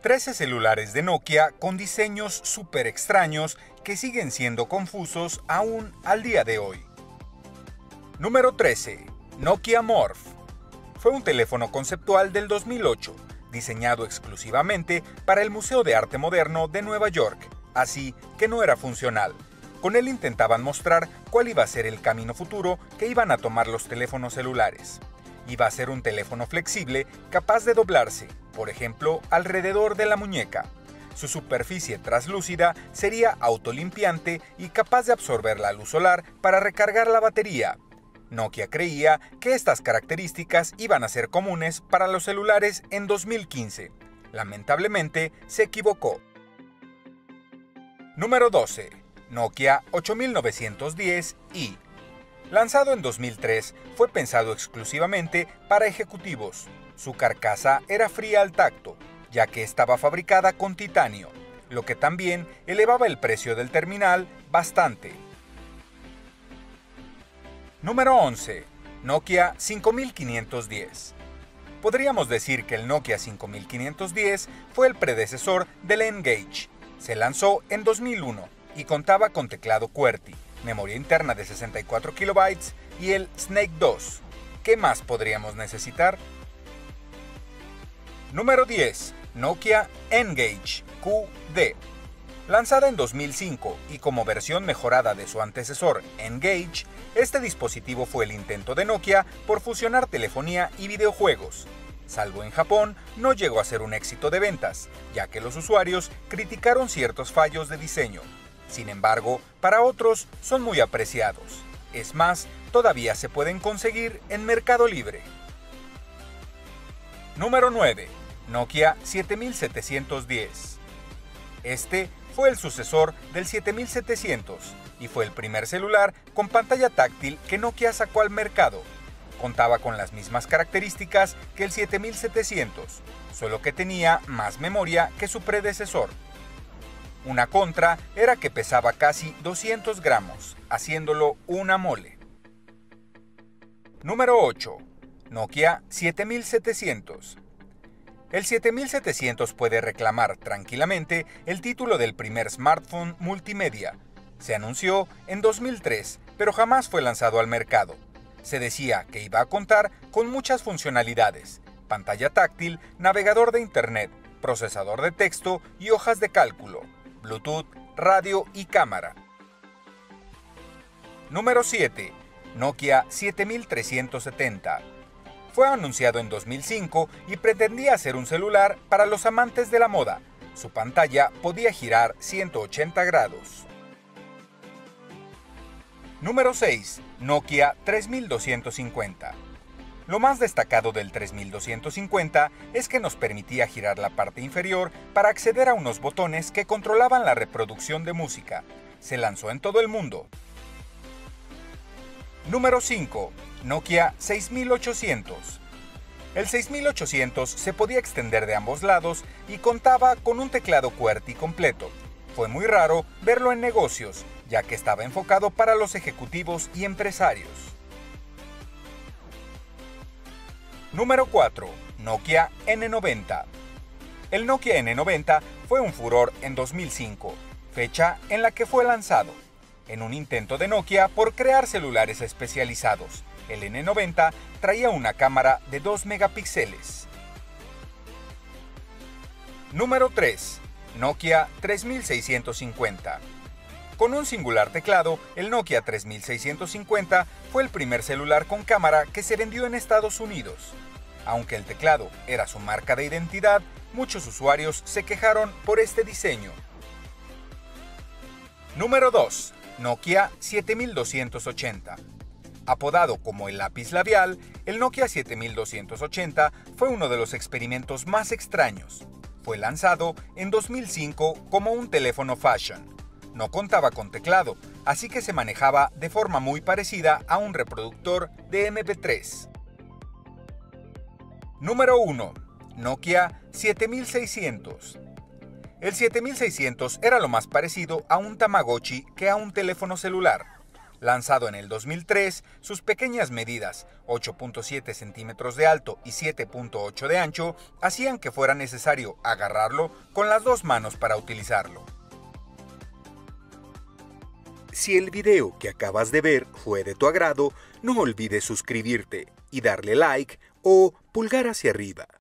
13 celulares de Nokia con diseños súper extraños que siguen siendo confusos aún al día de hoy. Número 13. Nokia Morph. Fue un teléfono conceptual del 2008, diseñado exclusivamente para el Museo de Arte Moderno de Nueva York, así que no era funcional. Con él intentaban mostrar cuál iba a ser el camino futuro que iban a tomar los teléfonos celulares. Iba a ser un teléfono flexible capaz de doblarse, por ejemplo, alrededor de la muñeca. Su superficie translúcida sería autolimpiante y capaz de absorber la luz solar para recargar la batería. Nokia creía que estas características iban a ser comunes para los celulares en 2015. Lamentablemente, se equivocó. Número 12. Nokia 8910i. Lanzado en 2003, fue pensado exclusivamente para ejecutivos. Su carcasa era fría al tacto, ya que estaba fabricada con titanio, lo que también elevaba el precio del terminal bastante. Número 11. Nokia 5510. Podríamos decir que el Nokia 5510 fue el predecesor del N-Gage. Se lanzó en 2001 y contaba con teclado QWERTY, memoria interna de 64 KB y el Snake 2. ¿Qué más podríamos necesitar? Número 10. Nokia N-Gage QD. Lanzada en 2005 y como versión mejorada de su antecesor N-Gage, este dispositivo fue el intento de Nokia por fusionar telefonía y videojuegos. Salvo en Japón, no llegó a ser un éxito de ventas, ya que los usuarios criticaron ciertos fallos de diseño. Sin embargo, para otros son muy apreciados. Es más, todavía se pueden conseguir en Mercado Libre. Número 9. Nokia 7710. Este fue el sucesor del 7700 y fue el primer celular con pantalla táctil que Nokia sacó al mercado. Contaba con las mismas características que el 7700, solo que tenía más memoria que su predecesor. Una contra era que pesaba casi 200 gramos, haciéndolo una mole. Número 8. Nokia 7700. El 7700 puede reclamar tranquilamente el título del primer smartphone multimedia. Se anunció en 2003, pero jamás fue lanzado al mercado. Se decía que iba a contar con muchas funcionalidades: pantalla táctil, navegador de internet, procesador de texto y hojas de cálculo, Bluetooth, radio y cámara. Número 7. Nokia 7370. Fue anunciado en 2005 y pretendía ser un celular para los amantes de la moda. Su pantalla podía girar 180 grados. Número 6. Nokia 3250. Lo más destacado del 3250 es que nos permitía girar la parte inferior para acceder a unos botones que controlaban la reproducción de música. Se lanzó en todo el mundo. Número 5. Nokia 6800. El 6800 se podía extender de ambos lados y contaba con un teclado QWERTY completo. Fue muy raro verlo en negocios, ya que estaba enfocado para los ejecutivos y empresarios. Número 4. Nokia N90. El Nokia N90 fue un furor en 2005, fecha en la que fue lanzado. En un intento de Nokia por crear celulares especializados, el N90 traía una cámara de 2 megapíxeles. Número 3. Nokia 3650. Con un singular teclado, el Nokia 3650 fue el primer celular con cámara que se vendió en Estados Unidos. Aunque el teclado era su marca de identidad, muchos usuarios se quejaron por este diseño. Número 2. Nokia 7280. Apodado como el lápiz labial, el Nokia 7280 fue uno de los experimentos más extraños. Fue lanzado en 2005 como un teléfono fashion. No contaba con teclado, así que se manejaba de forma muy parecida a un reproductor de MP3. Número 1. Nokia 7600. El 7600 era lo más parecido a un Tamagotchi que a un teléfono celular. Lanzado en el 2003, sus pequeñas medidas, 8.7 centímetros de alto y 7.8 de ancho, hacían que fuera necesario agarrarlo con las dos manos para utilizarlo. Si el video que acabas de ver fue de tu agrado, no olvides suscribirte y darle like o pulgar hacia arriba.